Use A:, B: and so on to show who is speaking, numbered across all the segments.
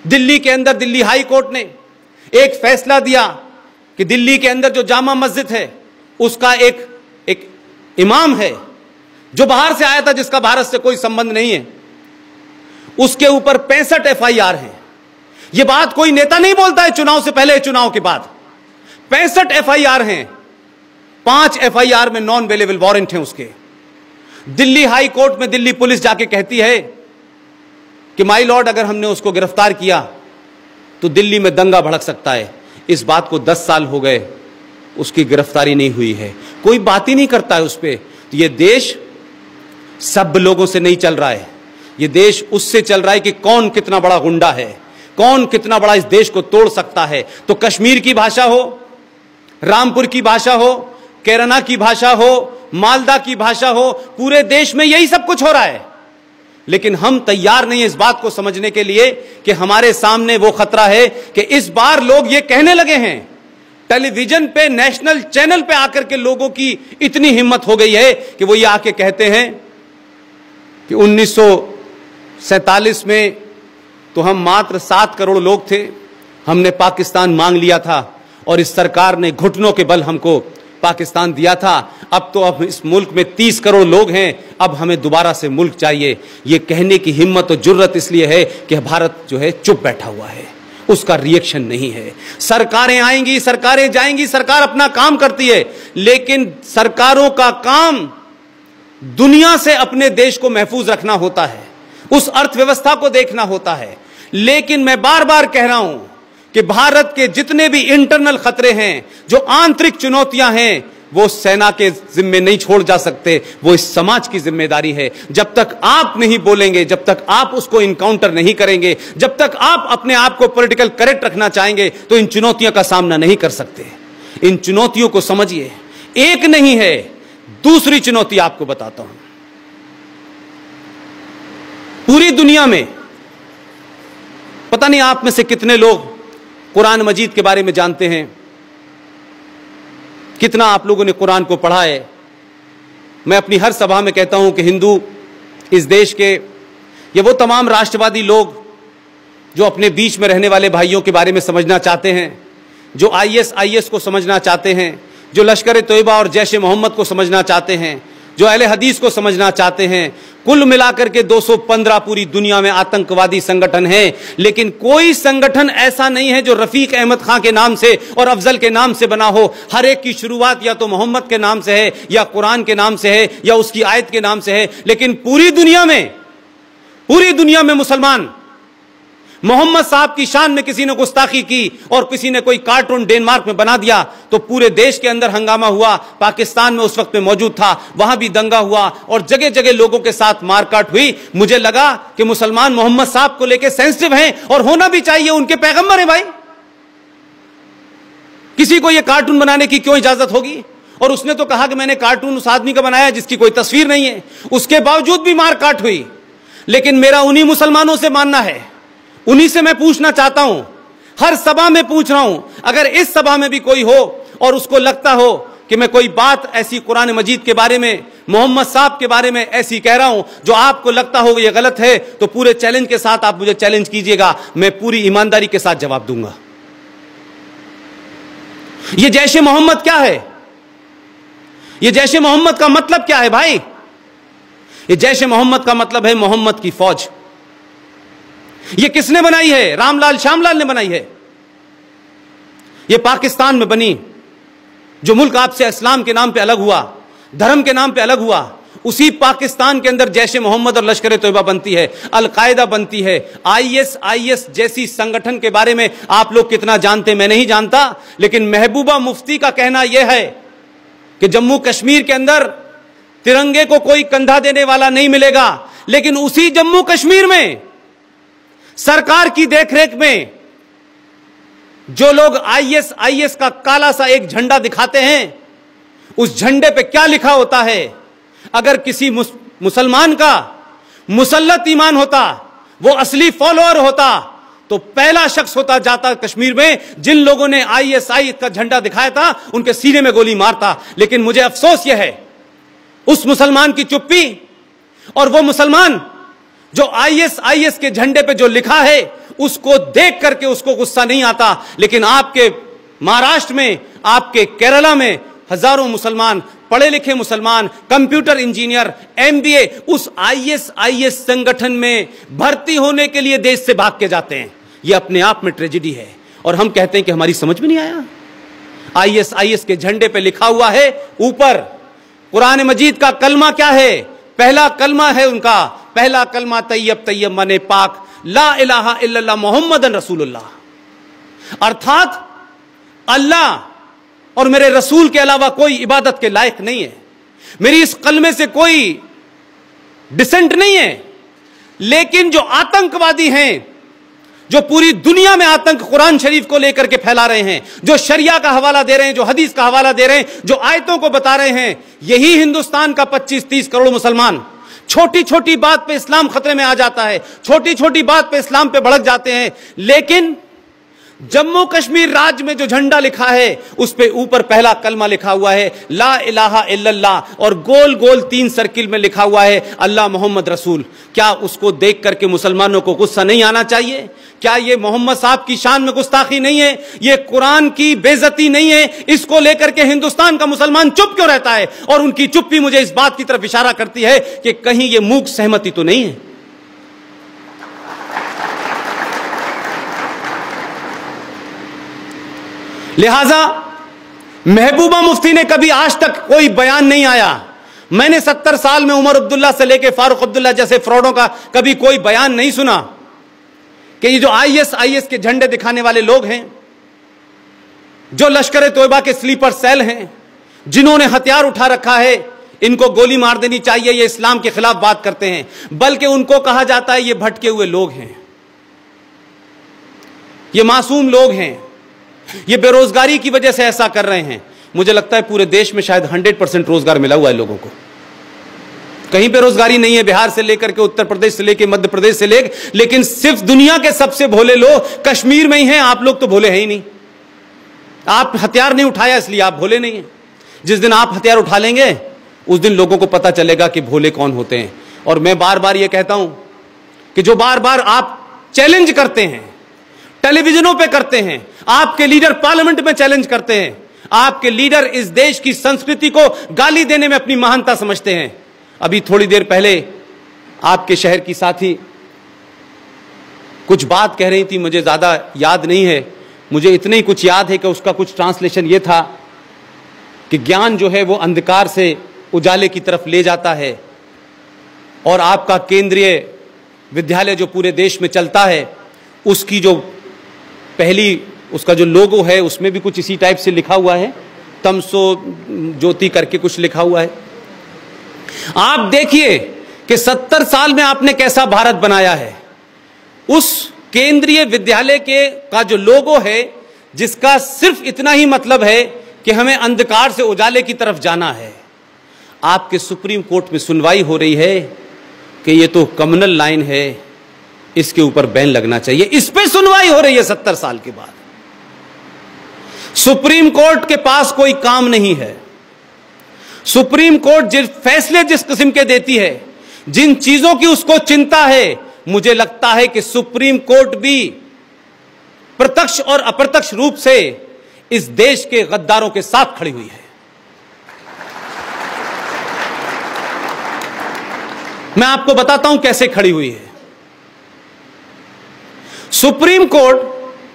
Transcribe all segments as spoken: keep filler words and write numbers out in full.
A: दिल्ली के अंदर Delhi high court ने एक फैसला दिया कि दिल्ली के अंदर जो जामा मस्जिद है उसका एक एक इमाम है जो बाहर से आया था, जिसका भारत से कोई संबंध नहीं है, उसके ऊपर पैंसठ एफ आई आर है। यह बात कोई नेता नहीं बोलता है चुनाव से पहले, चुनाव के बाद। पैंसठ एफ आई आर हैं, पांच एफ आई आर में नॉन अवेलेबल वारंट हैं उसके। दिल्ली हाई कोर्ट में दिल्ली पुलिस जाके कहती है कि माय लॉर्ड, अगर हमने उसको गिरफ्तार किया तो दिल्ली में दंगा भड़क सकता है। इस बात को दस साल हो गए, उसकी गिरफ्तारी नहीं हुई है, कोई बात ही नहीं करता है उस पर। तो यह देश सब लोगों से नहीं चल रहा है, यह देश उससे चल रहा है कि कौन कितना बड़ा गुंडा है, कौन कितना बड़ा इस देश को तोड़ सकता है। तो कश्मीर की भाषा हो, रामपुर की भाषा हो, केरला की भाषा हो, मालदा की भाषा हो, पूरे देश में यही सब कुछ हो रहा है। लेकिन हम तैयार नहीं है इस बात को समझने के लिए कि हमारे सामने वो खतरा है कि इस बार लोग ये कहने लगे हैं, टेलीविजन पे, नेशनल चैनल पे आकर के लोगों की इतनी हिम्मत हो गई है कि वो ये आके कहते हैं कि उन्नीस सौ सैतालीस में तो हम मात्र सात करोड़ लोग थे, हमने पाकिस्तान मांग लिया था और इस सरकार ने घुटनों के बल हमको पाकिस्तान दिया था। अब तो अब इस मुल्क में तीस करोड़ लोग हैं, अब हमें दोबारा से मुल्क चाहिए। ये कहने की हिम्मत और जुर्रत इसलिए है कि भारत जो है चुप बैठा हुआ है, उसका रिएक्शन नहीं है। सरकारें आएंगी, सरकारें जाएंगी, सरकार अपना काम करती है, लेकिन सरकारों का काम दुनिया से अपने देश को महफूज रखना होता है, उस अर्थव्यवस्था को देखना होता है। लेकिन मैं बार बार कह रहा हूं कि भारत के जितने भी इंटरनल खतरे हैं, जो आंतरिक चुनौतियां हैं, वो सेना के जिम्मे नहीं छोड़ जा सकते, वो इस समाज की जिम्मेदारी है। जब तक आप नहीं बोलेंगे, जब तक आप उसको इनकाउंटर नहीं करेंगे, जब तक आप अपने आप को पॉलिटिकल करेक्ट रखना चाहेंगे, तो इन चुनौतियों का सामना नहीं कर सकते। इन चुनौतियों को समझिए, एक नहीं है। दूसरी चुनौती आपको बताता हूं, पूरी दुनिया में पता नहीं आप में से कितने लोग कुरान मजीद के बारे में जानते हैं, कितना आप लोगों ने कुरान को पढ़ा है। मैं अपनी हर सभा में कहता हूं कि हिंदू इस देश के, ये वो तमाम राष्ट्रवादी लोग जो अपने बीच में रहने वाले भाइयों के बारे में समझना चाहते हैं, जो आई एस आई एस को समझना चाहते हैं, जो लश्कर तोयबा और जैश ए मोहम्मद को समझना चाहते हैं, जो अहले हदीस को समझना चाहते हैं, कुल मिलाकर के दो सौ पंद्रह पूरी दुनिया में आतंकवादी संगठन हैं। लेकिन कोई संगठन ऐसा नहीं है जो रफीक अहमद खां के नाम से और अफजल के नाम से बना हो। हर एक की शुरुआत या तो मोहम्मद के नाम से है, या कुरान के नाम से है, या उसकी आयत के नाम से है। लेकिन पूरी दुनिया में, पूरी दुनिया में मुसलमान मोहम्मद साहब की शान में किसी ने गुस्ताखी की और किसी ने कोई कार्टून डेनमार्क में बना दिया तो पूरे देश के अंदर हंगामा हुआ। पाकिस्तान में उस वक्त में मौजूद था, वहां भी दंगा हुआ और जगह जगह लोगों के साथ मारकाट हुई। मुझे लगा कि मुसलमान मोहम्मद साहब को लेकर सेंसिटिव हैं और होना भी चाहिए, उनके पैगंबर हैं भाई। किसी को यह कार्टून बनाने की क्यों इजाजत होगी? और उसने तो कहा कि मैंने कार्टून उस आदमी का बनाया जिसकी कोई तस्वीर नहीं है, उसके बावजूद भी मारकाट हुई। लेकिन मेरा उन्हीं मुसलमानों से मानना है, उन्हीं से मैं पूछना चाहता हूं, हर सभा में पूछ रहा हूं, अगर इस सभा में भी कोई हो और उसको लगता हो कि मैं कोई बात ऐसी कुरान मजीद के बारे में, मोहम्मद साहब के बारे में ऐसी कह रहा हूं जो आपको लगता हो ये गलत है, तो पूरे चैलेंज के साथ आप मुझे चैलेंज कीजिएगा, मैं पूरी ईमानदारी के साथ जवाब दूंगा। ये जैश ए मोहम्मद क्या है? ये जैश ए मोहम्मद का मतलब क्या है भाई? ये जैश ए मोहम्मद का मतलब है मोहम्मद की फौज। ये किसने बनाई है? रामलाल श्यामलाल ने बनाई है। ये पाकिस्तान में बनी, जो मुल्क आपसे इस्लाम के नाम पे अलग हुआ, धर्म के नाम पे अलग हुआ, उसी पाकिस्तान के अंदर जैश ए मोहम्मद और लश्कर तोयबा बनती है, अल-कायदा बनती है। आई एस आई एस जैसी संगठन के बारे में आप लोग कितना जानते मैं नहीं जानता, लेकिन महबूबा मुफ्ती का कहना यह है कि जम्मू कश्मीर के अंदर तिरंगे को कोई कंधा देने वाला नहीं मिलेगा। लेकिन उसी जम्मू कश्मीर में सरकार की देखरेख में जो लोग आई एस आई एस का काला सा एक झंडा दिखाते हैं, उस झंडे पे क्या लिखा होता है? अगर किसी मुस, मुसलमान का मुसल्लत ईमान होता, वो असली फॉलोअर होता, तो पहला शख्स होता जाता कश्मीर में जिन लोगों ने आई एस आई का झंडा दिखाया था, उनके सीने में गोली मारता। लेकिन मुझे अफसोस यह है उस मुसलमान की चुप्पी, और वो मुसलमान जो आई एस आई एस के झंडे पे जो लिखा है उसको देख करके उसको गुस्सा नहीं आता। लेकिन आपके महाराष्ट्र में, आपके केरला में हजारों मुसलमान, पढ़े लिखे मुसलमान, कंप्यूटर इंजीनियर, एमबीए, उस आईएस आईएस संगठन में भर्ती होने के लिए देश से भाग के जाते हैं। यह अपने आप में ट्रेजेडी है। और हम कहते हैं कि हमारी समझ में नहीं आया। आईएस आईएस के झंडे पे लिखा हुआ है ऊपर, कुरान मजीद का कलमा क्या है? पहला कलमा है उनका, पहला कलमा तैयब तैयब मने पाक, ला इलाहा इल्लल्लाह मुहम्मदन रसूलुल्लाह। अर्थात अल्लाह और मेरे रसूल के अलावा कोई इबादत के लायक नहीं है। मेरी इस कलमे से कोई डिसेंट नहीं है। लेकिन जो आतंकवादी हैं, जो पूरी दुनिया में आतंक कुरान शरीफ को लेकर के फैला रहे हैं, जो शरिया का हवाला दे रहे हैं, जो हदीस का हवाला दे रहे हैं, जो आयतों को बता रहे हैं, यही हिंदुस्तान का पच्चीस तीस करोड़ मुसलमान छोटी छोटी बात पे इस्लाम खतरे में आ जाता है, छोटी छोटी बात पे इस्लाम पे भड़क जाते हैं। लेकिन जम्मू कश्मीर राज्य में जो झंडा लिखा है उस पे ऊपर पहला कलमा लिखा हुआ है ला इलाहा इल्लल्लाह, और गोल गोल तीन सर्किल में लिखा हुआ है अल्लाह मोहम्मद रसूल। क्या उसको देख करके मुसलमानों को गुस्सा नहीं आना चाहिए? क्या ये मोहम्मद साहब की शान में गुस्ताखी नहीं है? ये कुरान की बेइज्जती नहीं है? इसको लेकर के हिंदुस्तान का मुसलमान चुप क्यों रहता है? और उनकी चुप्पी मुझे इस बात की तरफ इशारा करती है कि कहीं ये मूक सहमति तो नहीं है। लिहाजा महबूबा मुफ्ती ने कभी आज तक कोई बयान नहीं आया। मैंने सत्तर साल में उमर अब्दुल्ला से लेकर फारूक अब्दुल्ला जैसे फ्रॉडों का कभी कोई बयान नहीं सुना कि ये जो आईएस आईएस के झंडे दिखाने वाले लोग हैं, जो लश्कर तोयबा के स्लीपर सेल हैं, जिन्होंने हथियार उठा रखा है, इनको गोली मार देनी चाहिए, ये इस्लाम के खिलाफ बात करते हैं। बल्कि उनको कहा जाता है ये भटके हुए लोग हैं, ये मासूम लोग हैं, ये बेरोजगारी की वजह से ऐसा कर रहे हैं। मुझे लगता है पूरे देश में शायद हंड्रेड परसेंट रोजगार मिला हुआ है लोगों को, कहीं बेरोजगारी नहीं है। बिहार से लेकर के उत्तर प्रदेश से लेकर मध्य प्रदेश से लेकर, लेकिन सिर्फ दुनिया के सबसे भोले लोग कश्मीर में ही हैं। आप लोग तो भोले हैं ही नहीं, आप हथियार नहीं उठाया इसलिए आप भोले नहीं हैं। जिस दिन आप हथियार उठा लेंगे उस दिन लोगों को पता चलेगा कि भोले कौन होते हैं। और मैं बार बार यह कहता हूं कि जो बार बार आप चैलेंज करते हैं, टेलीविजनों पे करते हैं, आपके लीडर पार्लियामेंट में चैलेंज करते हैं, आपके लीडर इस देश की संस्कृति को गाली देने में अपनी महानता समझते हैं। अभी थोड़ी देर पहले आपके शहर की साथी कुछ बात कह रही थी, मुझे ज्यादा याद नहीं है, मुझे इतने ही कुछ याद है कि उसका कुछ ट्रांसलेशन यह था कि ज्ञान जो है वो अंधकार से उजाले की तरफ ले जाता है। और आपका केंद्रीय विद्यालय जो पूरे देश में चलता है, उसकी जो पहली उसका जो लोगो है उसमें भी कुछ इसी टाइप से लिखा हुआ है, तमसो ज्योति करके कुछ लिखा हुआ है। आप देखिए कि सत्तर साल में आपने कैसा भारत बनाया है। उस केंद्रीय विद्यालय के का जो लोगो है, जिसका सिर्फ इतना ही मतलब है कि हमें अंधकार से उजाले की तरफ जाना है, आपके सुप्रीम कोर्ट में सुनवाई हो रही है कि ये तो कम्युनल लाइन है, इसके ऊपर बैन लगना चाहिए। इस पे सुनवाई हो रही है सत्तर साल के बाद। सुप्रीम कोर्ट के पास कोई काम नहीं है। सुप्रीम कोर्ट जिस फैसले जिस किस्म के देती है, जिन चीजों की उसको चिंता है, मुझे लगता है कि सुप्रीम कोर्ट भी प्रत्यक्ष और अप्रत्यक्ष रूप से इस देश के गद्दारों के साथ खड़ी हुई है। मैं आपको बताता हूं कैसे खड़ी हुई है। सुप्रीम कोर्ट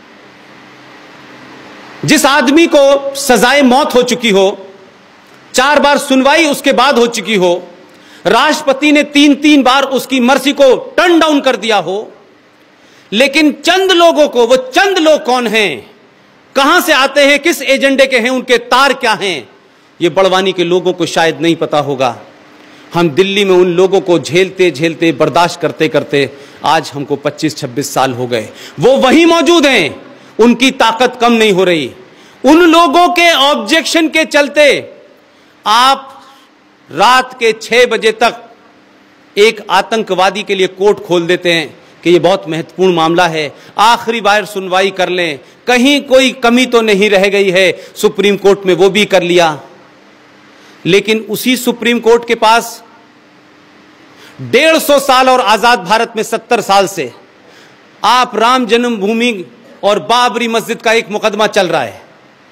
A: जिस आदमी को सजाए मौत हो चुकी हो, चार बार सुनवाई उसके बाद हो चुकी हो, राष्ट्रपति ने तीन तीन बार उसकी मर्जी को टर्न डाउन कर दिया हो, लेकिन चंद लोगों को, वो चंद लोग कौन हैं, कहां से आते हैं, किस एजेंडे के हैं, उनके तार क्या हैं, ये बड़वानी के लोगों को शायद नहीं पता होगा। हम दिल्ली में उन लोगों को झेलते झेलते बर्दाश्त करते करते आज हमको पच्चीस छब्बीस साल हो गए। वो वहीं मौजूद हैं, उनकी ताकत कम नहीं हो रही। उन लोगों के ऑब्जेक्शन के चलते आप रात के छह बजे तक एक आतंकवादी के लिए कोर्ट खोल देते हैं कि यह बहुत महत्वपूर्ण मामला है, आखिरी बार सुनवाई कर लें, कहीं कोई कमी तो नहीं रह गई है। सुप्रीम कोर्ट में वो भी कर लिया। लेकिन उसी सुप्रीम कोर्ट के पास डेढ़ सौ साल और आजाद भारत में सत्तर साल से आप राम जन्मभूमि और बाबरी मस्जिद का एक मुकदमा चल रहा है।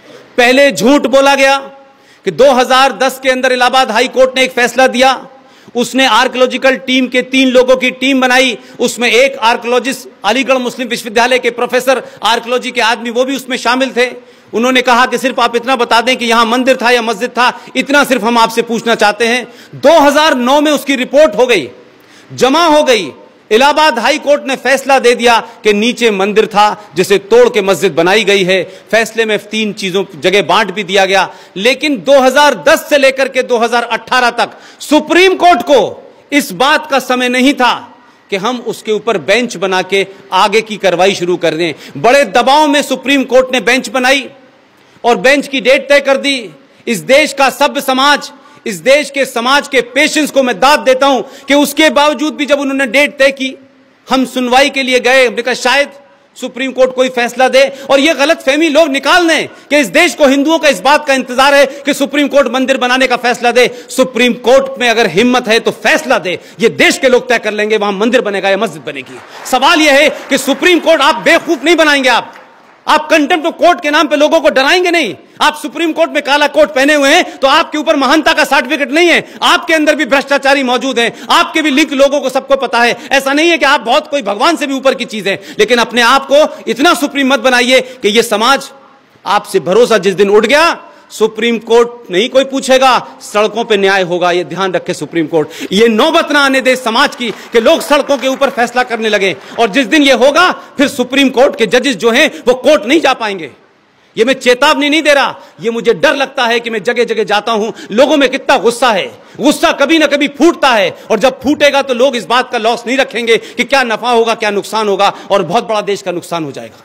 A: पहले झूठ बोला गया कि दो हज़ार दस के अंदर इलाहाबाद हाई कोर्ट ने एक फैसला दिया, उसने आर्कियोलॉजिकल टीम के तीन लोगों की टीम बनाई, उसमें एक आर्कियोलॉजिस्ट अलीगढ़ मुस्लिम विश्वविद्यालय के प्रोफेसर आर्कियोलॉजी के आदमी वो भी उसमें शामिल थे। उन्होंने कहा कि सिर्फ आप इतना बता दें कि यहां मंदिर था या मस्जिद था, इतना सिर्फ हम आपसे पूछना चाहते हैं। दो हज़ार नौ में उसकी रिपोर्ट हो गई, जमा हो गई। इलाहाबाद हाई कोर्ट ने फैसला दे दिया कि नीचे मंदिर था जिसे तोड़ के मस्जिद बनाई गई है। फैसले में तीन चीजों जगह बांट भी दिया गया। लेकिन दो हज़ार दस से लेकर के दो हज़ार अठारह तक सुप्रीम कोर्ट को इस बात का समय नहीं था कि हम उसके ऊपर बेंच बना के आगे की कार्रवाई शुरू कर दें। बड़े दबाव में सुप्रीम कोर्ट ने बेंच बनाई और बेंच की डेट तय कर दी। इस देश का सभ्य समाज, इस देश के समाज के पेशेंस को मैं दाद देता हूं कि उसके बावजूद भी जब उन्होंने डेट तय की, हम सुनवाई के लिए गए। हमने कहा शायद सुप्रीम कोर्ट कोई फैसला दे और यह गलत फहमी लोग निकाल दें कि इस देश को हिंदुओं का इस बात का इंतजार है कि सुप्रीम कोर्ट मंदिर बनाने का फैसला दे। सुप्रीम कोर्ट में अगर हिम्मत है तो फैसला दे, ये देश के लोग तय कर लेंगे वहां मंदिर बनेगा या मस्जिद बनेगी। सवाल यह है कि सुप्रीम कोर्ट आप बेवकूफ नहीं बनाएंगे, आप आप कंटेम्प्ट ऑफ कोर्ट के नाम पे लोगों को डराएंगे नहीं। आप सुप्रीम कोर्ट में काला कोट पहने हुए हैं तो आपके ऊपर महानता का सर्टिफिकेट नहीं है, आपके अंदर भी भ्रष्टाचारी मौजूद हैं, आपके भी लिंक लोगों को सबको पता है। ऐसा नहीं है कि आप बहुत कोई भगवान से भी ऊपर की चीज है, लेकिन अपने आप को इतना सुप्रीम मत बनाइए कि यह समाज आपसे भरोसा जिस दिन उठ गया, सुप्रीम कोर्ट नहीं कोई पूछेगा, सड़कों पे न्याय होगा। ये ध्यान रखे सुप्रीम कोर्ट, ये नौबत ना आने दे समाज की कि लोग सड़कों के ऊपर फैसला करने लगे। और जिस दिन ये होगा फिर सुप्रीम कोर्ट के जजेस जो हैं वो कोर्ट नहीं जा पाएंगे। ये मैं चेतावनी नहीं दे रहा, ये मुझे डर लगता है कि मैं जगह जगह जाता हूं, लोगों में कितना गुस्सा है। गुस्सा कभी ना कभी फूटता है और जब फूटेगा तो लोग इस बात का लॉस नहीं रखेंगे कि क्या नफा होगा क्या नुकसान होगा, और बहुत बड़ा देश का नुकसान हो जाएगा।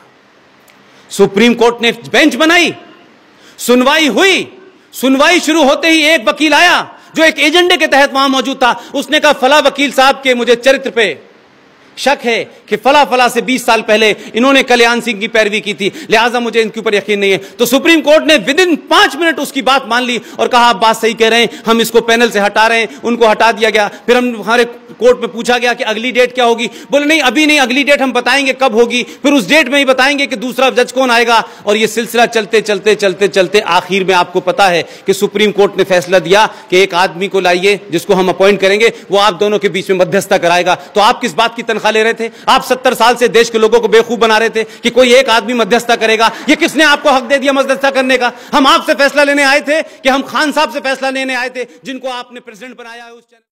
A: सुप्रीम कोर्ट ने बेंच बनाई, सुनवाई हुई। सुनवाई शुरू होते ही एक वकील आया जो एक एजेंडे के तहत वहां मौजूद था। उसने कहा फला वकील साहब के मुझे चरित्र पे शक है कि फला फला से बीस साल पहले इन्होंने कल्याण सिंह की पैरवी की थी, लिहाजा मुझे इनके ऊपर यकीन नहीं है। तो सुप्रीम कोर्ट ने विद इन पांच मिनट उसकी बात मान ली और कहा आप बात सही कह रहे हैं, हम इसको पैनल से हटा रहे हैं। उनको हटा दिया गया। फिर हम हमारे कोर्ट में पूछा गया कि अगली डेट क्या होगी, बोले नहीं अभी नहीं, अगली डेट हम बताएंगे कब होगी, फिर उस डेट में ही बताएंगे कि दूसरा जज कौन आएगा। और यह सिलसिला चलते चलते चलते चलते आखिर में आपको पता है कि सुप्रीम कोर्ट ने फैसला दिया कि एक आदमी को लाइए जिसको हम अपॉइंट करेंगे, वो आप दोनों के बीच में मध्यस्थता कराएगा। तो आप किस बात की तनख्वाह ले रहे थे? आप सत्तर साल से देश के लोगों को बेवकूफ बना रहे थे कि कोई एक आदमी मध्यस्थता करेगा। ये किसने आपको हक दे दिया मध्यस्थता करने का? हम आपसे फैसला लेने आए थे कि हम खान साहब से फैसला लेने आए थे जिनको आपने प्रेसिडेंट बनाया है उस